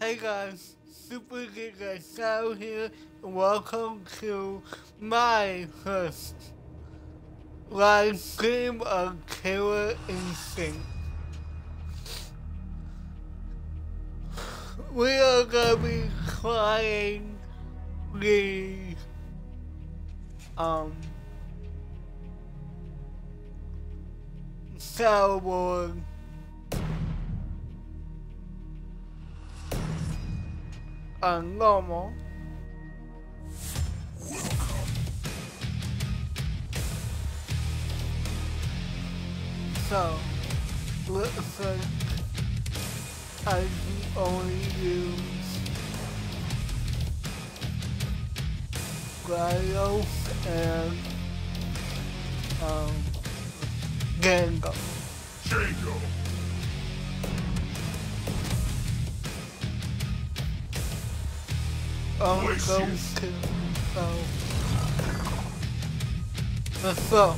Hey guys, Super Giga Cow here, and welcome to my first live stream of Killer Instinct. We are gonna be trying the soundboard on normal. So, looks like I can only use Gyros and Django. Django. Let's go.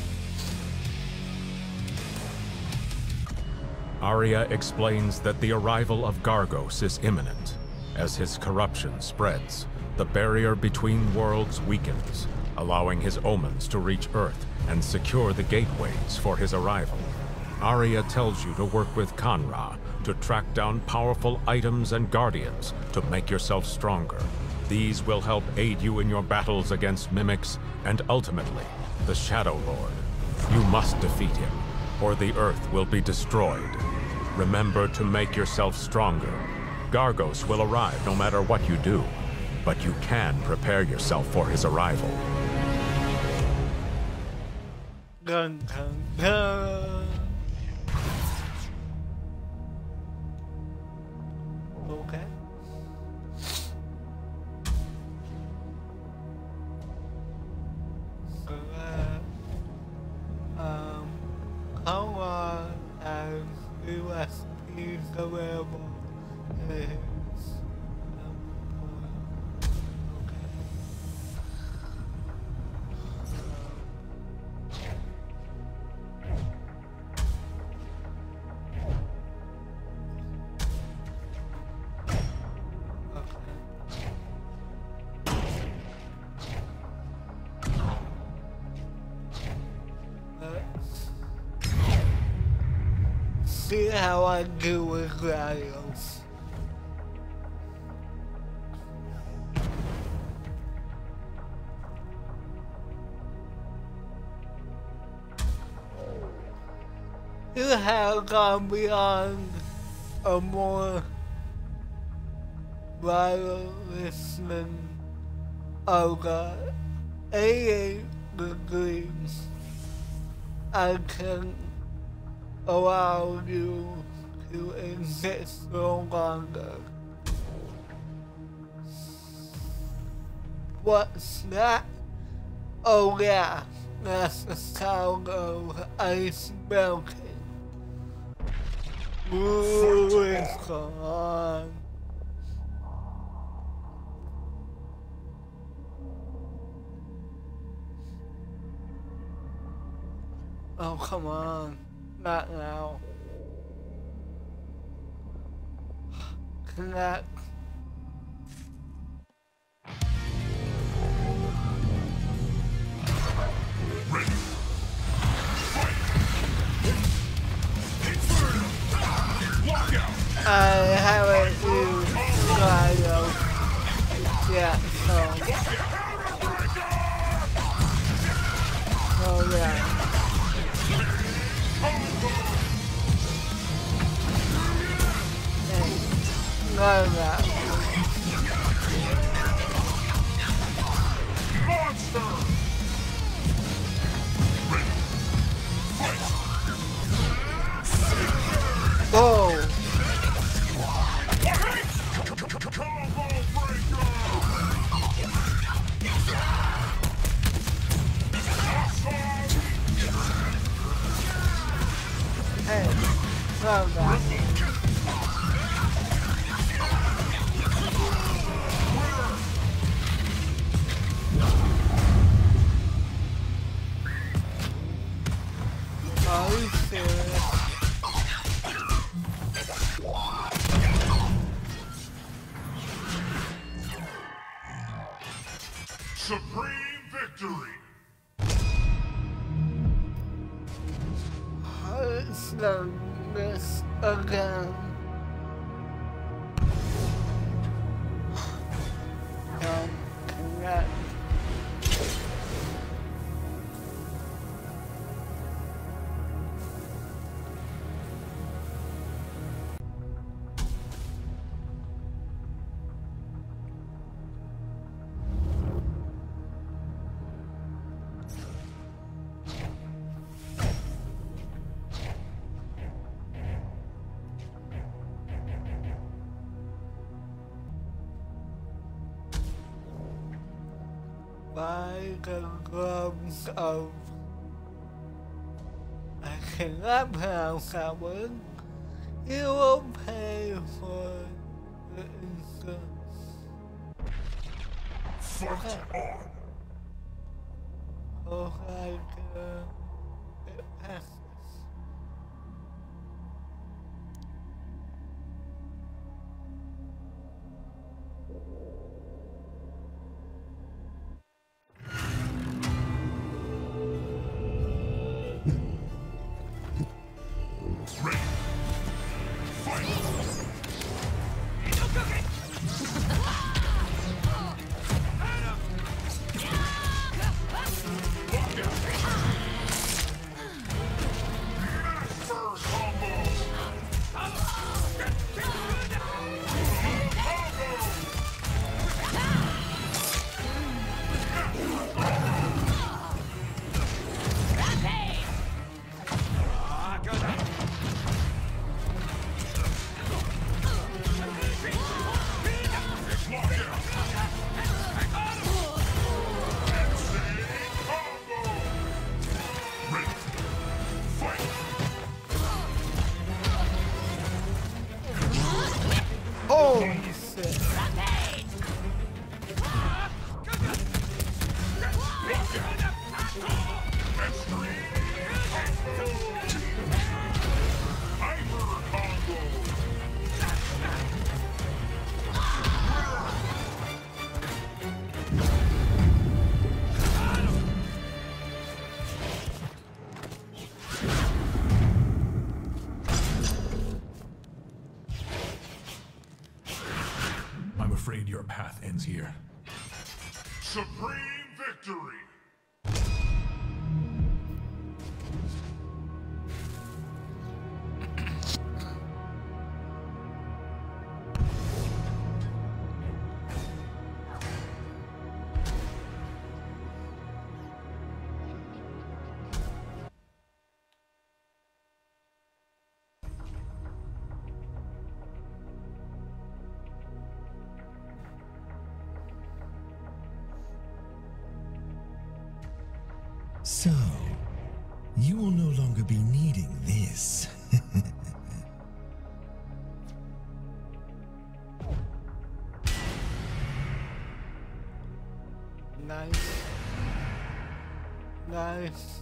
Arya explains that the arrival of Gargos is imminent. As his corruption spreads, the barrier between worlds weakens, allowing his omens to reach Earth and secure the gateways for his arrival. Arya tells you to work with Kanra to track down powerful items and guardians to make yourself stronger. These will help aid you in your battles against mimics and ultimately, the Shadow Lord. You must defeat him, or the Earth will be destroyed. Remember to make yourself stronger. Gargos will arrive no matter what you do, but you can prepare yourself for his arrival. Dun, dun, dun. Okay. How long has USPs available is see how I do with radios. You have gone beyond a more wireless than over 88 degrees. I can allow you to exist no longer. What's that? Oh yeah, that's the sound of ice melting. Ooh, it's gone. Oh, come on. Not now. Connect. I haven't used Gyro yet, so. Oh yeah. None of that. Whoa! Hey, none of that. Are you serious? Supreme victory! Let's do this again. Don't connect. By the gloves of I cannot pronounce that word. You will pay for the insurance. Fight on! Oh, like it passes. Ready! Fight! Master combo! Holy shit. I'm afraid your path ends here. Supreme victory! So, you will no longer be needing this. Nice. Nice.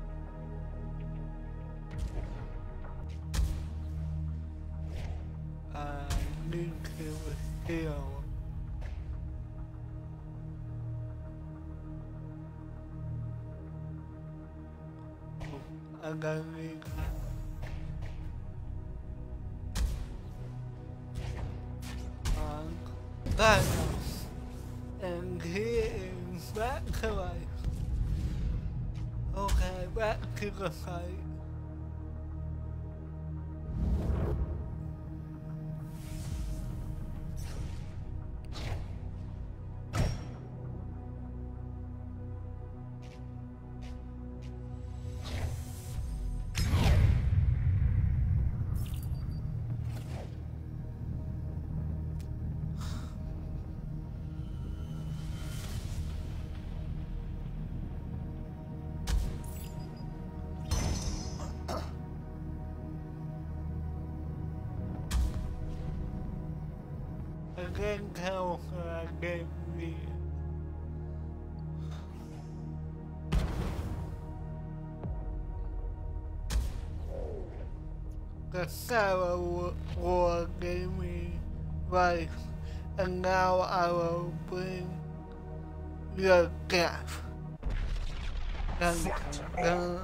Need to heal. I'm gonna need that. And he is back to life. Okay, back to the fight. I can't tell what I gave me. The Sarah War gave me life, and now I will bring your death. Dun, dun, dun.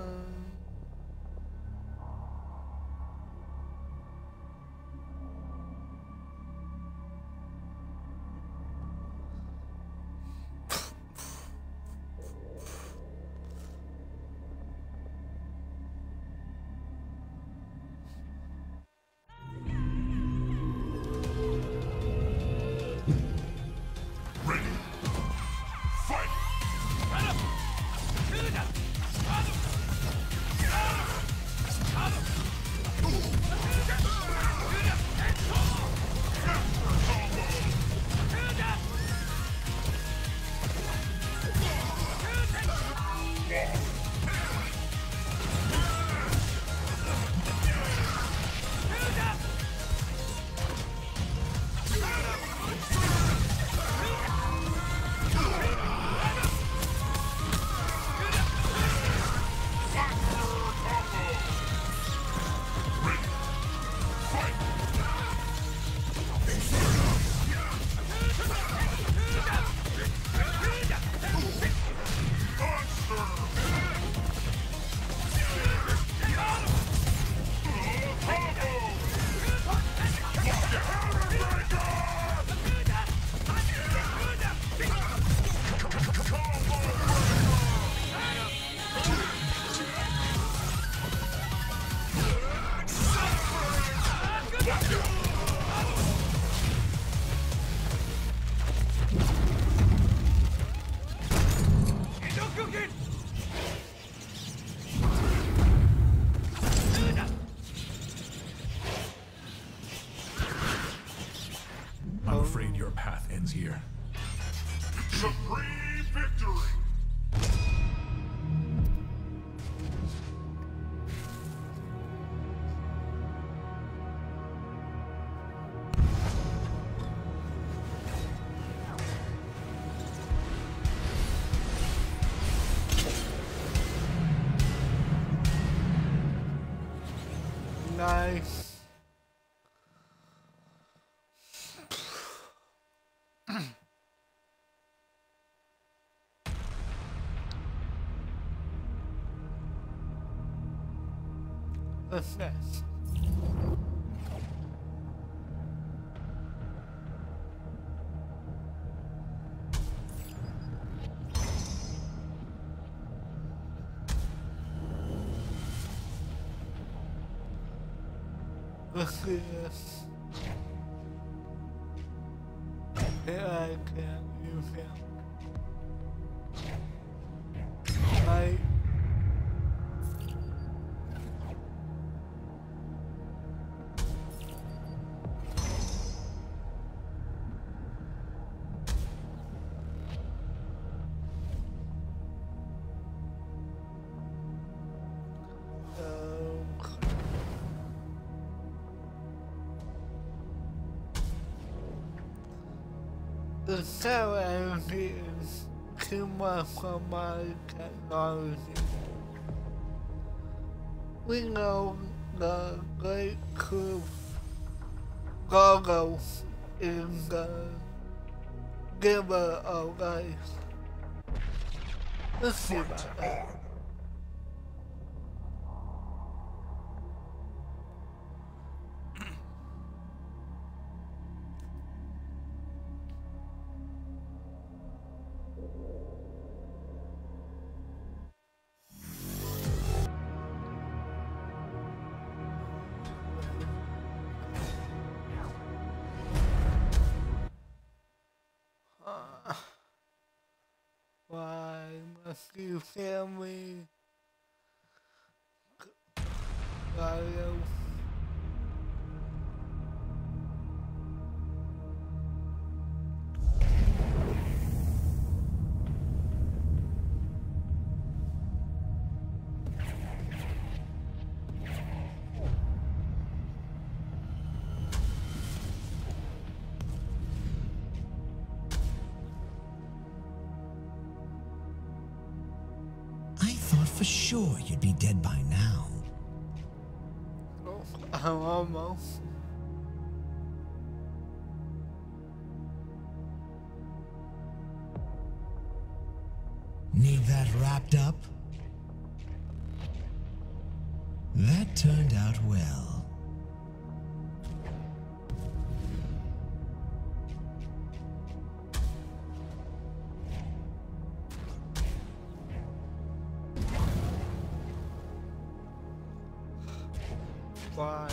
I'm afraid your path ends here. Supreme victory! Nice. What's next? What's this? Here I can use him. I the challenge is too much for my technology. We know the great truth. Goggles is the giver of life. Let's see about that. Why must you tell me? Mario? For sure you'd be dead by now. Oh, I'm almost. Need that wrapped up? That turned out well. Bye.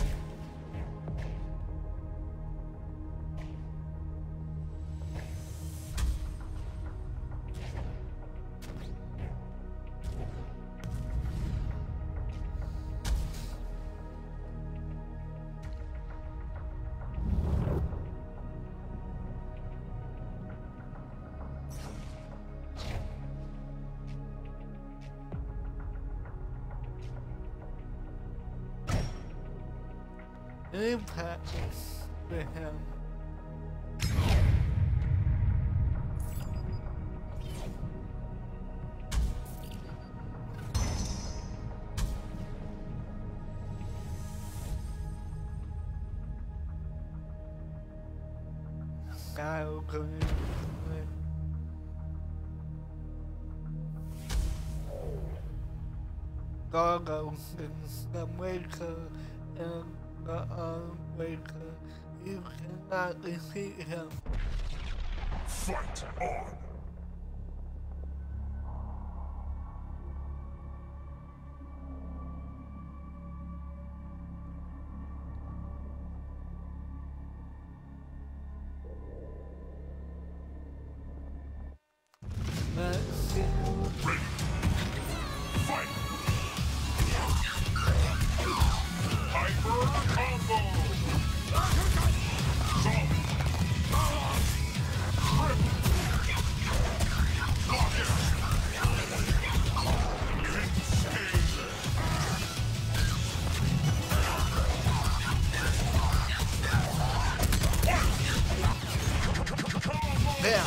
Impact for him. Kyle coming. Gargo is the maker and the unbreaker. You cannot defeat him. Fight on! Let's get Ready! Fight! Hyper combo! Zombie! Lock it! there.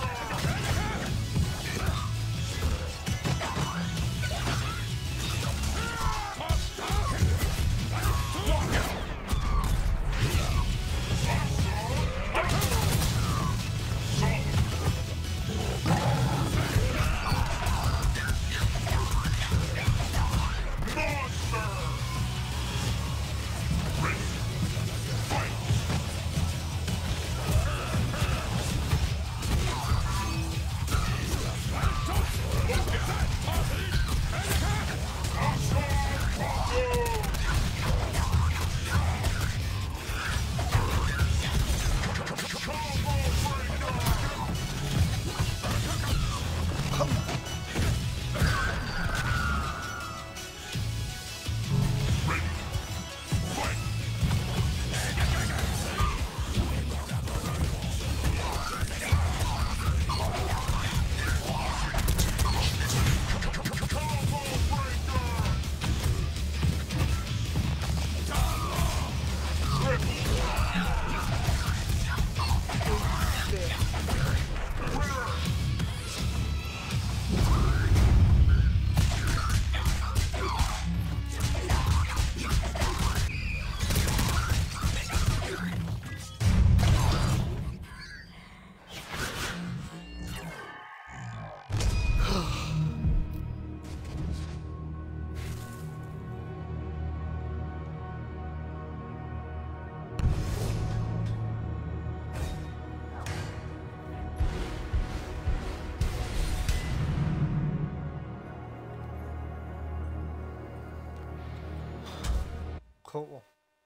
Cool.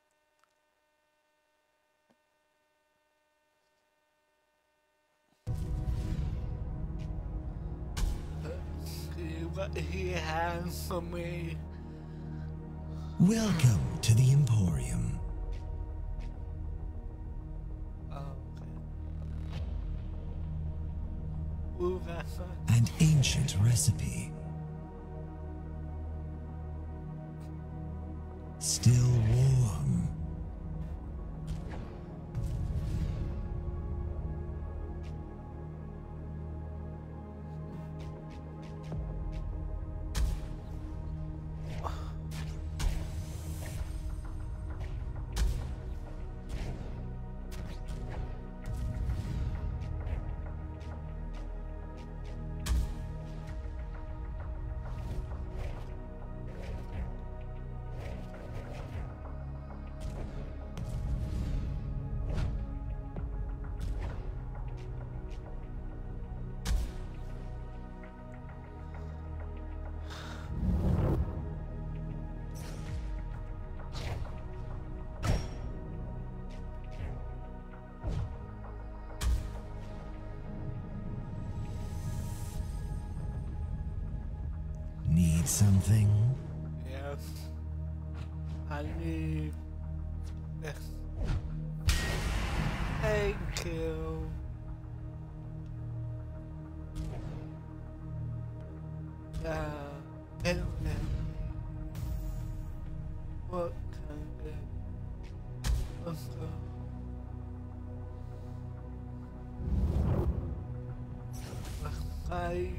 Let's see what he has for me. Welcome to the Emporium. Okay. Ooh, that's An ancient recipe. Still warm. something? Yes. I need this. Thank you. And what can I do? I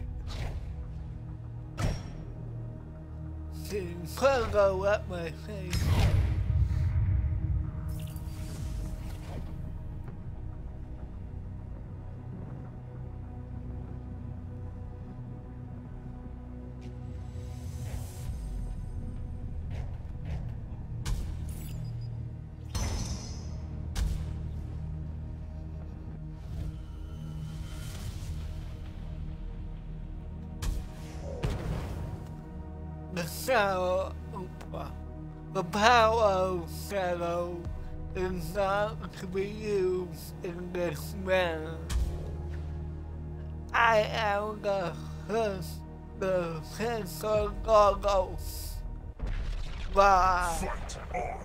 see Virgo at my face. The power of shadow is not to be used in this manner. I am the Sensor Goggles. Bye. Fight on.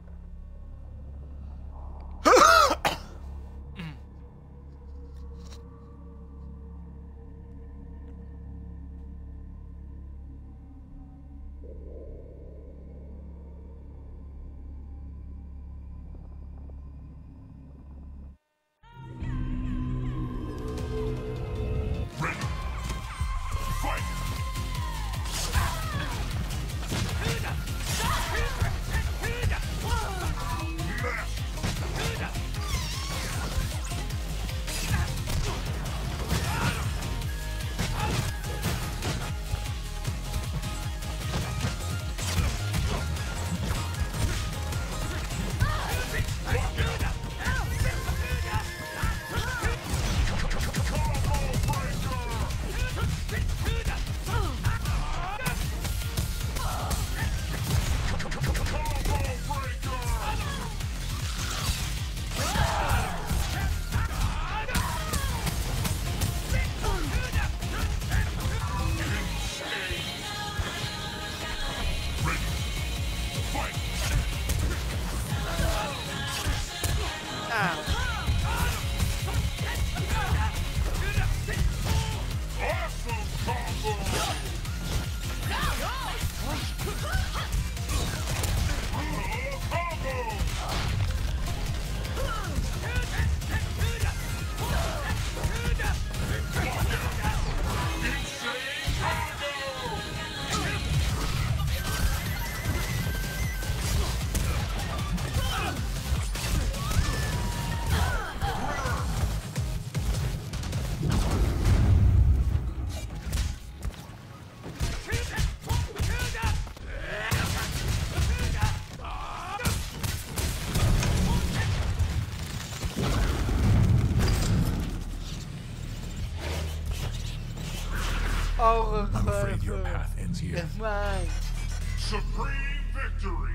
I'm afraid your path ends here. It's mine. Supreme victory!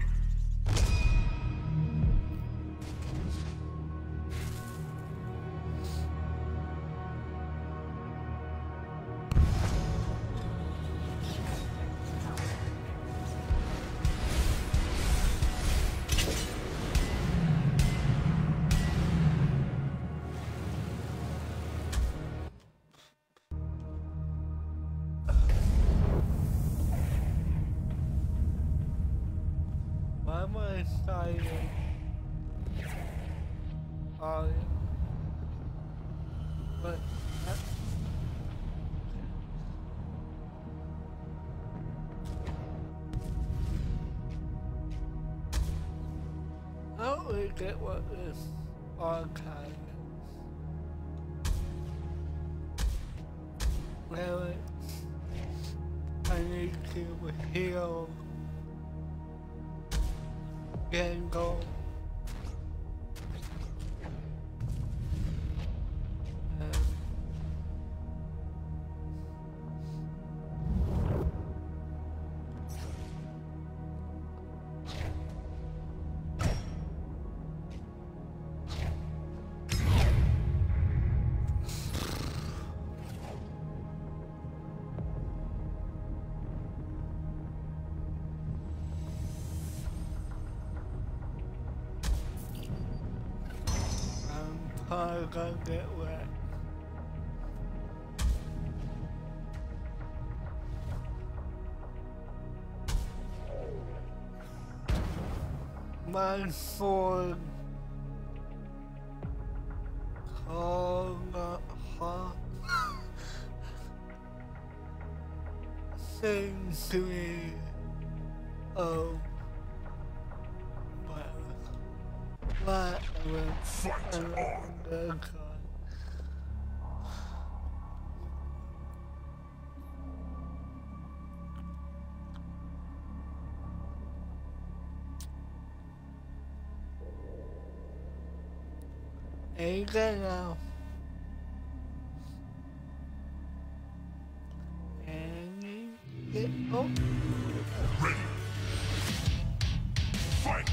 Why am I silent? Oh, yeah. But I don't really get what this archive is. Really, I need to heal Gango. gonna get wet. My sword seems to me, oh, what Fight on! Ain't gonna. And oh. Ready! Fight!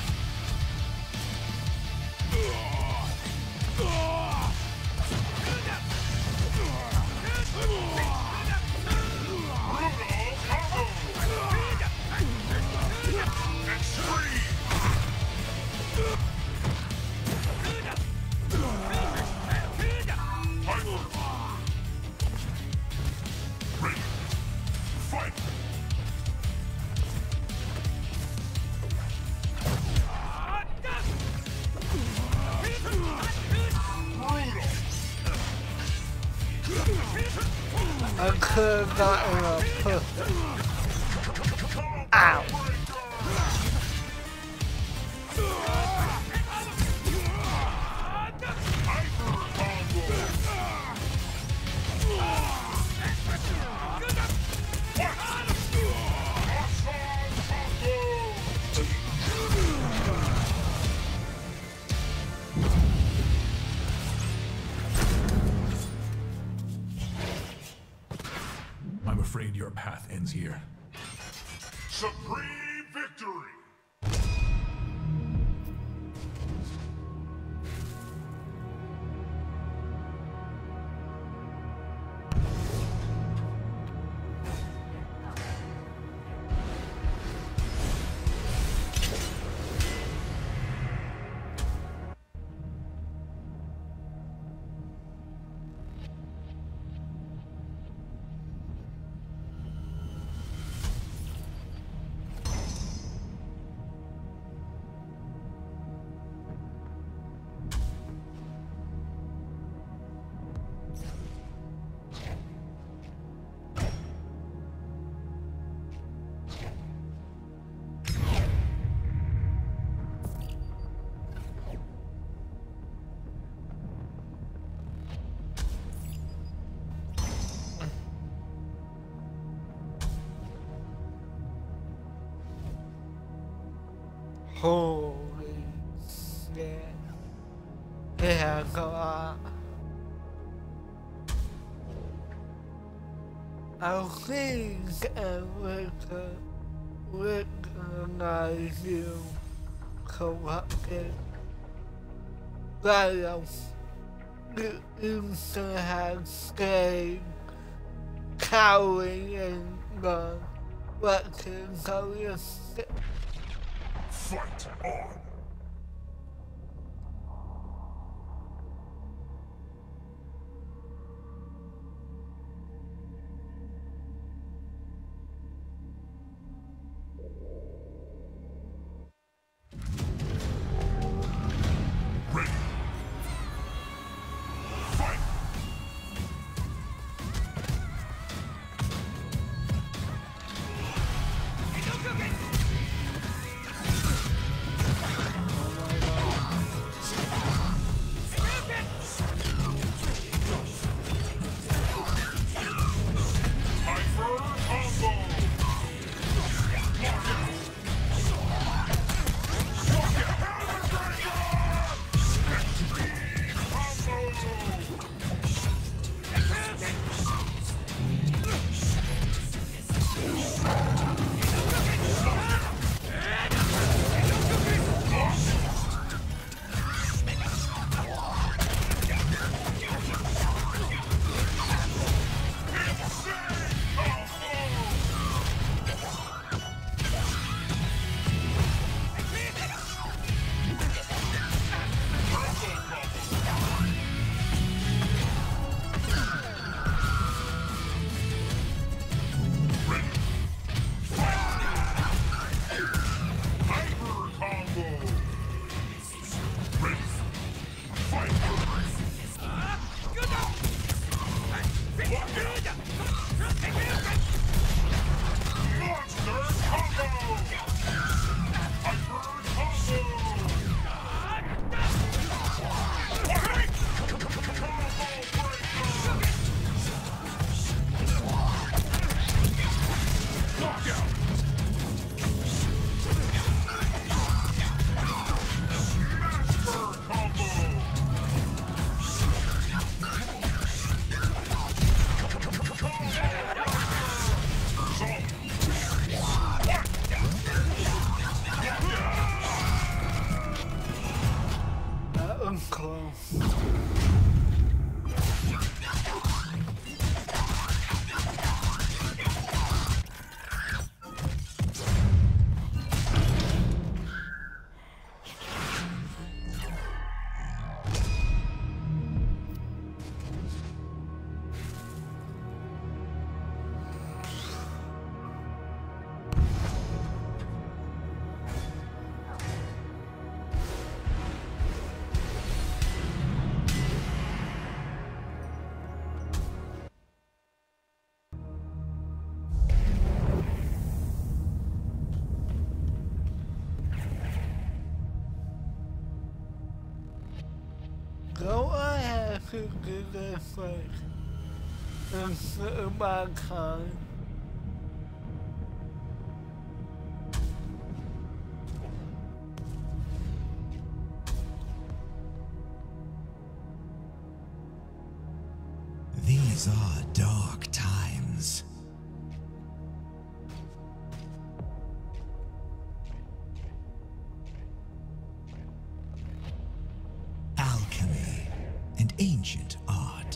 I could have gotten a perfect. Ow! I'm afraid your path ends here. Supreme victory! Holy shit. Yeah, go on. I think I recognize you corrupted. Lion, you used to have stayed cowering in the weapons of your Fight on! Ready! Fight! different in mankind. These are dark times. Alchemy and ancient art.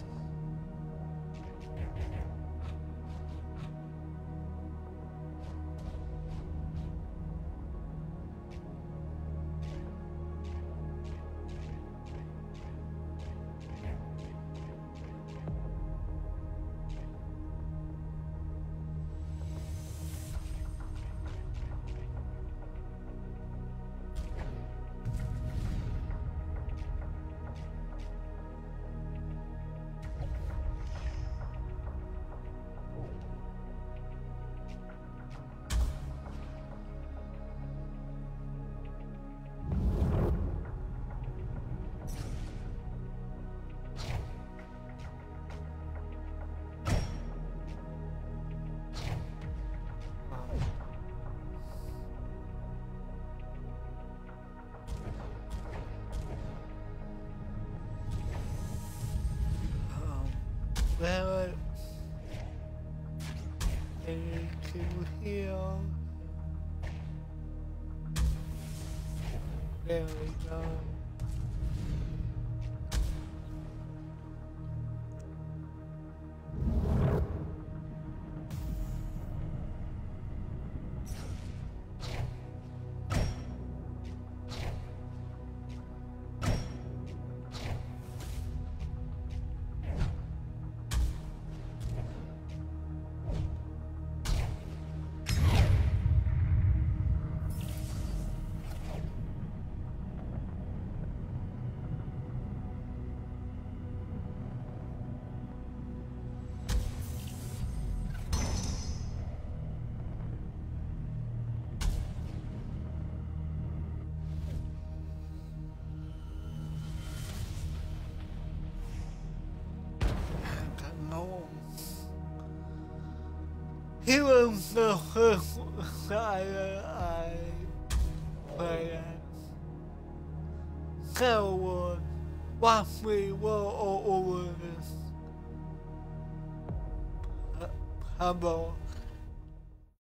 Well, I need to heal. There we go. He was the first sire I played as. So once we were all over this humble